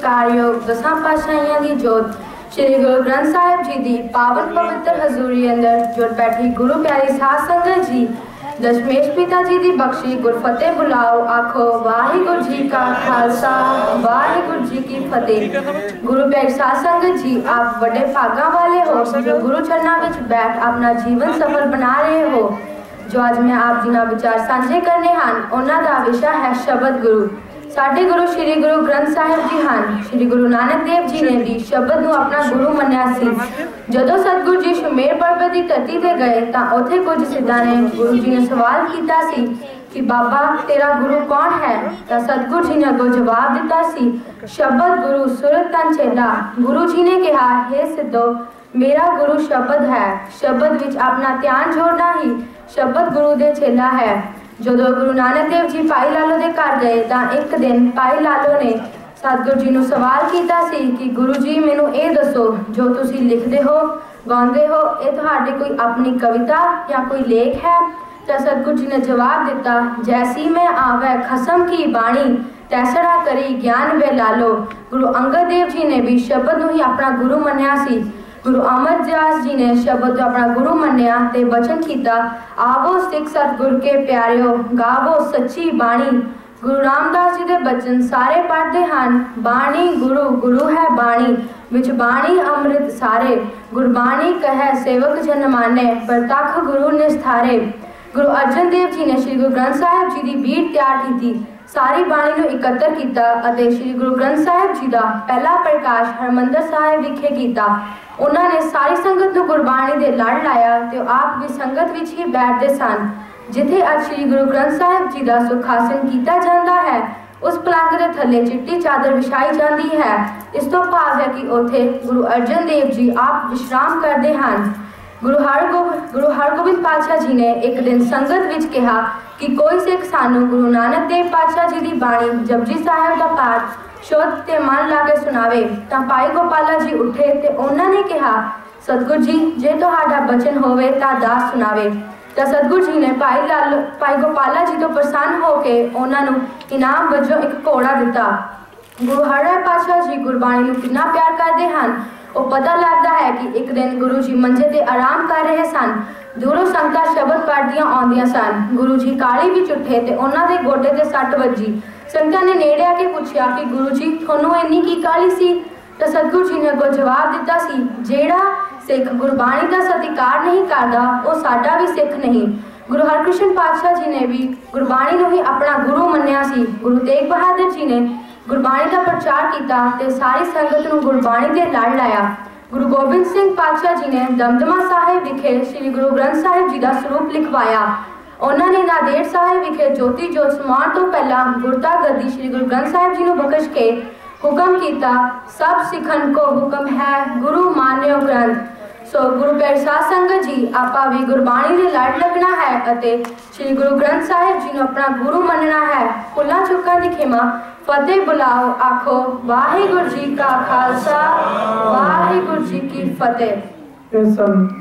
सत्कार योग दसां पातशाहियां दी जोत श्री गुरु ग्रंथ साहिब जी दी पावन पवित्र हजूरी अंदर जुट बैठी गुरु प्यारी साध संगत जी दशमेश पिता जी दी बख्शी गुरफतेह बुलाओ आखो वाहिगुरु जी का खालसा वाहिगुरु जी की फतेह। गुरु प्यारी साध संगत जी आप बड़े भागा वाले हो जो गुरु चरणों विच बैठ अपना जीवन सफल बना रहे हो। जो आज मैं आप जी नाल विचार साझे करने हैं उन्हां दा विषय है शब्द गुरु। साडे गुरु श्री गुरु ग्रंथ साहिब जी हैं। श्री गुरु नानक देव जी ने भी शब्द नूं अपना गुरु मन्निया सी। जदों सतगुरु जी सुमेर पर्वत की धरती ते गए तां उत्थे कुछ सिद्धां ने गुरु जी ने सवाल कीता सी कि बाबा तेरा गुरु कौन है। तां सतगुरु जी ने अगों जवाब दिता सी शब्द गुरु सुरत तन चेला। गुरु जी ने कहा हे सिद्धो मेरा गुरु शब्द है। शब्द विच अपना ध्यान जोड़ना ही शब्द गुरु दे चेला है। जदों गुरु नानक देव जी भाई लालो दे घर गए तां एक दिन भाई लालो ने सतगुरु जी नूं सवाल कीता सी कि गुरु जी मैनूं इह दसो जो तुसीं लिखदे हो गाउंदे हो इह तुहाडी कोई अपनी कविता या कोई लेख है। तां सतगुरु जी ने जवाब दिता जैसी मैं आवे खसम की बाणी तैसड़ा करी ज्ञान वे लालो। गुरु अंगद देव जी ने भी शब्द नूं ही अपना गुरु मन्निया सी। गुरु अमरदास जी ने शब्द को अपना गुरु मन्निया ते वचन किया आवो सिख सतगुर के प्यारिओ गावो सच्ची बाणी। गुरु रामदास जी के बचन सारे पढ़ते हैं बाणी गुरु गुरु है बाणी विच बाणी अमृत सारे। गुरबाणी कहे सेवक जन माने प्रतख गुरु निस्थारे। गुरु अर्जन देव जी ने श्री गुरु ग्रंथ साहिब जी की बीट तैयार की सारी बाणी को एकत्र किया श्री गुरु ग्रंथ साहिब जी का पहला प्रकाश हरमंदिर साहिब विखे किया। उन्होंने सारी संगत को गुरबाणी के लड़ लाया तो आप भी संगत विच ही बैठते सन। जिथे अज श्री गुरु ग्रंथ साहिब जी का सुखासन किया जाता है उस पलंग के थले चिट्टी चादर विछाई जाती है। इस तो भाव है कि उथे गुरु अर्जन देव जी आप विश्राम करते हैं। गुरु हरगोबिंद पातशाह जी ने एक दिन संगत विच कहा कि कोई सिख सानू गुरु नानक देव पातशाह जी की बाणी जपजी साहिब का पाठ शुद्ध ते मन ला के सुनावे। तां भाई गोपाला जी उठे ते उन्होंने कहा सतगुरु जी जे तुहाडा बचन होवे तां दास सुनावे। तां सतगुरु जी ने भाई गोपाला जी तो प्रसन्न होकर उन्होंने इनाम वजों एक घोड़ा दिता। गुरु हरराय पातशाह जी गुरबाणी नूं कितना प्यार करते हैं वो पता लगता है कि एक दिन गुरु जी मंजे ते आराम कर रहे सन। दूरों संगतां शब्द पढ़दियां आउंदियां सन। गुरु जी काली विच उठे ते उन्हां दे गोडे ते सट वजी। संगतां ने नेड़े आके पूछा कि गुरु जी तुहानूं इन्नी की काली सी। तो सतगुरु जी ने अगों जवाब दिता सी जेड़ा सिख गुरबाणी का सत्कार नहीं करता वो साडा भी सिख नहीं। गुरु हरकृष्ण पातशाह जी ने भी गुरबाणी नूं ही अपना गुरु मन्निया सी। गुरु तेग बहादुर जी ने गुरबाणी का प्रचार किया ते सारी संगत नूं गुरबाणी दे लड़ लाया। गुरु गोबिंद सिंह पातशाह जी ने दमदमा साहिब विखे श्री गुरु ग्रंथ साहिब जी का स्वरूप लिखवाया। उन्होंने नादेड़ साहिब विखे ज्योति जोत समान तो पहला गुरता गद्दी श्री गुरु ग्रंथ साहिब जी नूं बख्श के हुक्म किया सब सिखन को हुक्म है गुरु मान्यो ग्रंथ। सो गुरु प्यारी साध संगत जी आपा भी गुरबाणी दे लड़ लगना है अते श्री गुरु ग्रंथ साहिब जी नूं अपना गुरु मनना है। भुल्लां चुक्कां दी खिमा फतेह बुलाओ आखो वाहिगुरु जी का खालसा वाहिगुरु जी की फतेह।